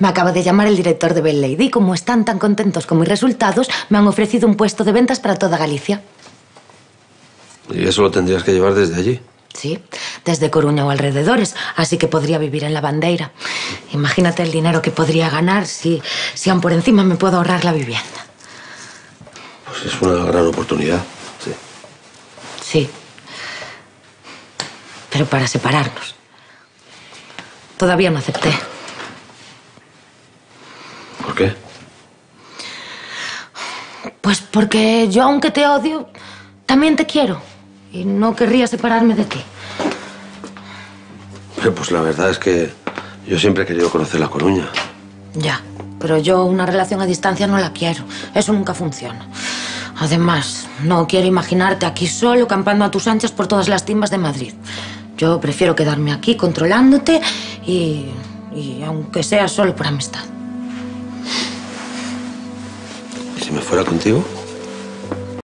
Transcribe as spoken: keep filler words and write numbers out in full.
Me acaba de llamar el director de Bell Lady y como están tan contentos con mis resultados, me han ofrecido un puesto de ventas para toda Galicia. ¿Y eso lo tendrías que llevar desde allí? Sí, desde Coruña o alrededores, así que podría vivir en la Bandeira. Imagínate el dinero que podría ganar si, si aún por encima me puedo ahorrar la vivienda. Pues es una gran oportunidad, sí. Sí. Pero para separarnos. Todavía no acepté. ¿Por qué? Pues porque yo, aunque te odio, también te quiero. Y no querría separarme de ti. Pues la verdad es que yo siempre he querido conocer La Coruña. Ya, pero yo una relación a distancia no la quiero. Eso nunca funciona. Además, no quiero imaginarte aquí solo, campando a tus anchas por todas las timbas de Madrid. Yo prefiero quedarme aquí controlándote y, y aunque sea solo por amistad. ¿Y si me fuera contigo?